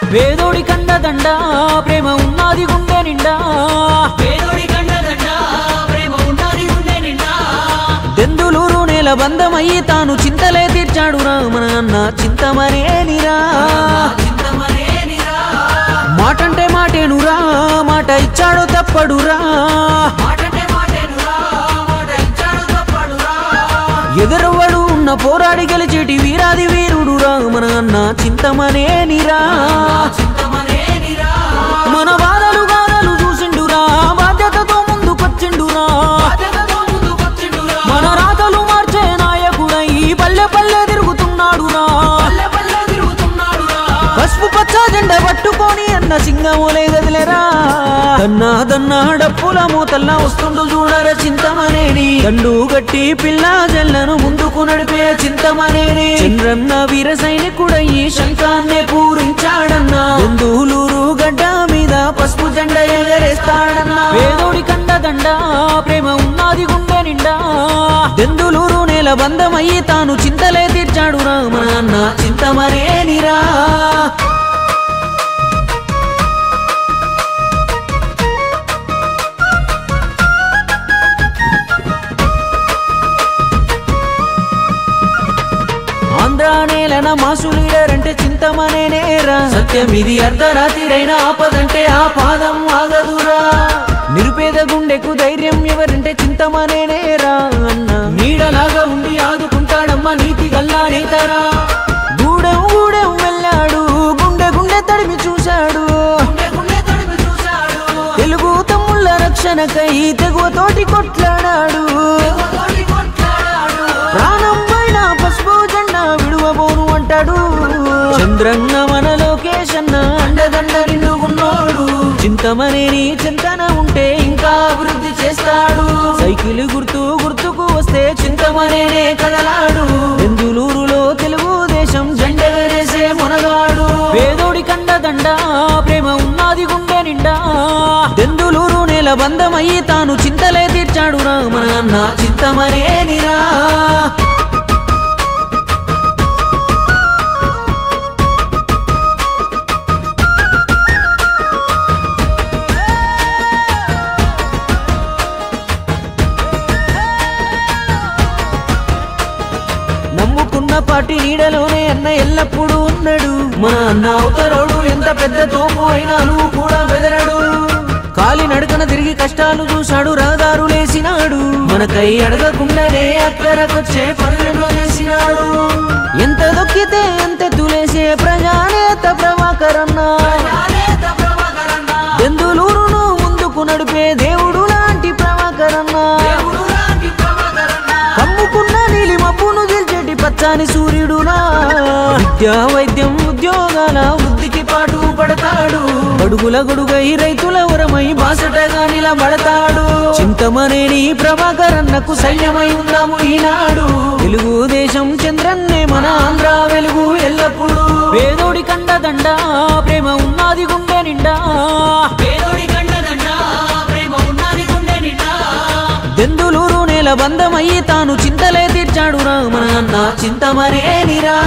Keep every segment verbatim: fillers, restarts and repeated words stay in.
పేదోడి కండదండ ప్రేమ ఉన్నది గుండె నిండా పేదోడి కండదండ ప్రేమ ఉన్నది గుండె నిండా దెందులూరు నేల బంధమయ్యి తాను చింతలే తీర్చాడు రా మన అన్న చింతమనేనిరా మాటంటే మాటేనురా మాట ఇచ్చాడు తప్పడురా ఎదురవ్వడు ఉన్న పోరాడి గెలిచేటి వీరాది వీరుడురా మన అన్న చింతమనేనిరా మన బాధలు గాథలు చూసిండురా బాధ్యతతో ముందుకొచ్చిండురా మన రాతలు మార్చే నాయకుడై పల్లె పల్లె తిరుగుతున్నాడురా పసుపు పచ్చ జెండ పట్టుకొని అన్న సింగములే గదిలేరా దన్నా దన్నా డప్పుల మూతల్లా వస్తుండు చూడర చింతమనేని దండు గట్టి పిల్ల జల్లను ముందుకు నడిపే చింతమనేని చంద్రన్న వీర సైనికుడయ్యి శంఖాన్నే పూరించాడన్నా దెందులూరు గడ్డ మీద పసుపు జెండ ఎగరేస్తాడన్నా పేదోడి కండదండ ప్రేమ ఉన్నది గుండె నిండా దెందులూరు నేల బంధమయ్యి తాను చింతలే తీర్చాడు రా మన అన్న చింతమనేనిరా ఆంధ్ర నేలన మాసు లీడర్ అంటే చింతమనేనేరా సత్యం ఇది అర్ధరాత్రిరైన ఆపదంటే ఆ పాదం ఆగదురా నిరుపేద గుండెకు ధైర్యం ఎవరంటే చింతమనేనేరా అన్న నీడలాగా ఉండి ఆదుకుంటాడమ్మ నీతి గల్లా నేతరా గూడెం గూడెం వెళ్ళాడు గుండె గుండె తడిమి చూశాడు తెలుగు తమ్ముళ్ళ రక్షణకై తెగువతోటి కొట్లాడాడు ప్రాణం పైన పసుపు జెండా విడువబోను అంటాడు చంద్రన్న మన లోకేశన్న అండదండ నిండుకున్నాడు చింతమనేని చింతన ఉంటే ఇంకా అభివృద్ధి చేస్తాడు సైకిల్ గుర్తు గుర్తుకు వస్తే చింతమనేనే కదలాడు దెందులూరులో తెలుగుదేశం జెండ వేసే మునగాడు పేదోడి కండదండ ప్రేమ ఉన్నది గుండె నిండా దెందులూరు నేల బంధమయ్యి తాను చింతలే తీర్చాడు రా మన అన్న చింతమనేనిరా నమ్ముకున్న పార్టీ నీడలోనే అన్న ఎల్లప్పుడూ ఉన్నాడు మన అన్న అవతరోడు ఎంత పెద్ద తోపు అయినా నువ్వు కూడా బెదరడు కాలి నడకన తిరిగి కష్టాలు చూశాడు రహదారులేసినాడు మనకై అడగకుండానే అక్కరకొచ్చే పనులు చేసినాడు ఎంత దొక్కితే ఎంత తులేసే ప్రజానేత ప్రభాకరన్న దెందులూరును ముందుకు నడిపే దేవుడు లాంటి ప్రభాకరన్న కమ్ముకున్న నీలి మబ్బును గెలిచేటి పచ్చాని సూర్యుడునా విద్యా వైద్యం ఉద్యోగాల వృద్ధికి పాటు పడతాడు గడుగుల గొడుగై రైతుల వరమై బాసటగా నిలబడతాడు చింతమనేని ప్రభాకరన్నకు సైన్యమై ఉందాము ఈనాడు తెలుగుదేశం చంద్రన్నే మన ఆంధ్ర వెలుగు ఎల్లప్పుడు పేదోడి కండదండ ప్రేమ ఉన్నది గుండె నిండా పేదోడి కండదండ ప్రేమ ఉన్నది గుండె నిండా దెందులూరు నేల బంధమయ్యి తాను చింతలే తీర్చాడు రా మన అన్న చింతమనేనిరా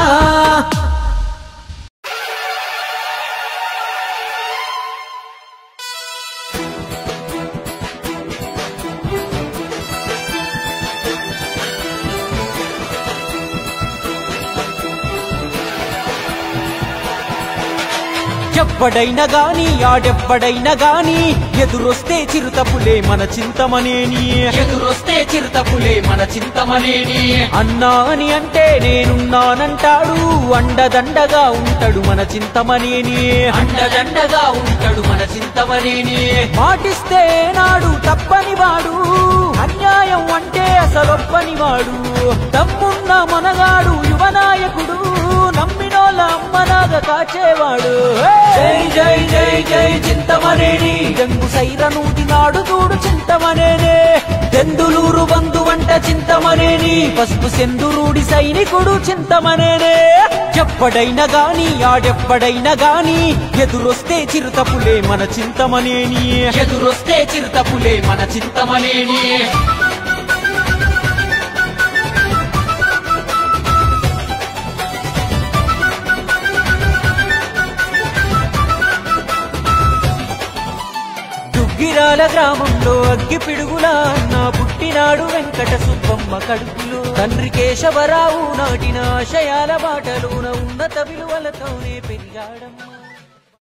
ఎవ్వడైనా గాని ఆడెవ్వడైనా గాని ఎదురొస్తే చిరుతపులే మన చింతమనేని ఎదురొస్తే చిరుతపులే మన చింతమనేని అన్నా అని అంటే నేనున్నానంటాడు అండదండగా ఉంటాడు మన చింతమనేని అండదండగా ఉంటాడు మన చింతమనేని మాటిస్తే నాడు తప్పని వాడు అన్యాయం అంటే అసలొప్పని వాడు దమ్మున్న మనగాడు యువనాయకుడు నమ్మినోళ్ళ అమ్మనాగా కాచేవాడు జై జై జై జై చింతమనేని జంగు సైరనూటి నాడు చూడు చింతమనేనే దెందులూరు బంధు వంట చింతమనేని పసుపు సెందురుడి సైనికుడు చింతమనేనే ఎవ్వడైనా గాని ఆడెవ్వడైనా గాని ఎదురొస్తే చిరుతపులే మన చింతమనేని ఎదురొస్తే చిరుతపులే మన చింతమనేని నంద్యాల గ్రామంలో అగ్గి పిడుగులా అన్న పుట్టినాడు వెంకట సుబ్బమ్మ కడుపులో తండ్రి కేశవరావు నాటిన ఆశయాల బాటలోన ఉన్నత విలువలతోనే పెరిగాడమ్మ.